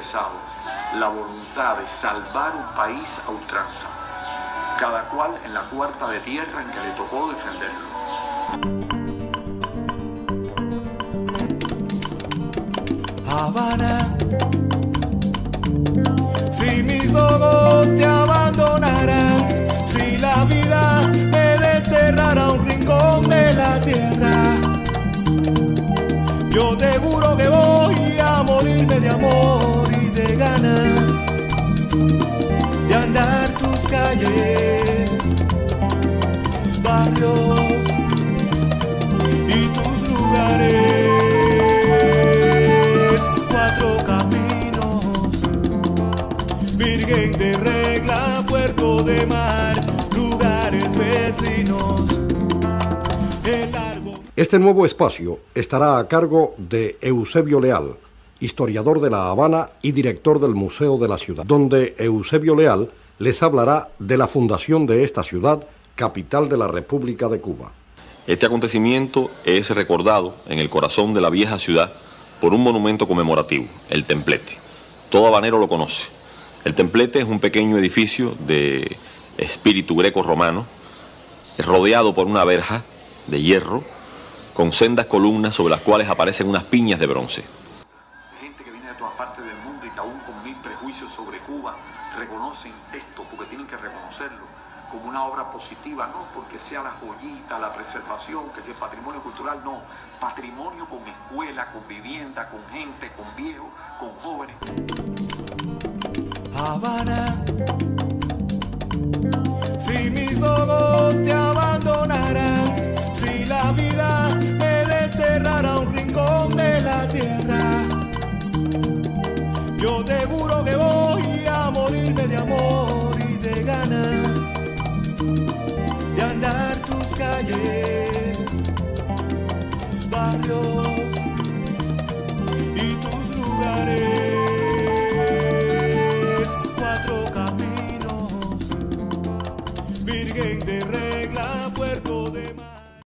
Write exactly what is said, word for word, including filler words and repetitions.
expresado la voluntad de salvar un país a ultranza, cada cual en la cuarta de tierra en que le tocó defenderlo. Habana, si mis ojos te abandonarán, si la vida me desterrará a un rincón de la tierra, yo te juro que voy a morirme de amor y de ganas de andar tus calles, tus barrios y tus lugares. Cuatro caminos, Virgen de Regla, Puerto de Mar, lugares vecinos. El largo... Este nuevo espacio estará a cargo de Eusebio Leal, historiador de La Habana y director del Museo de la Ciudad, donde Eusebio Leal les hablará de la fundación de esta ciudad, capital de la República de Cuba. Este acontecimiento es recordado en el corazón de la vieja ciudad por un monumento conmemorativo, el Templete. Todo habanero lo conoce. El Templete es un pequeño edificio de espíritu greco-romano, rodeado por una verja de hierro, con sendas columnas sobre las cuales aparecen unas piñas de bronce. Gente que viene de todas partes del mundo y que aún con mil prejuicios sobre Cuba reconocen esto, porque tienen que reconocerlo como una obra positiva, no porque sea la joyita, la preservación, que sea patrimonio cultural, no, patrimonio con escuela, con vivienda, con gente, con viejos, con jóvenes. Habana, si mis ojos te abandonarán, si la vida me desterrará a un rincón de la tierra, yo te juro que voy a morirme de amor y de ganas de andar tus calles, tus barrios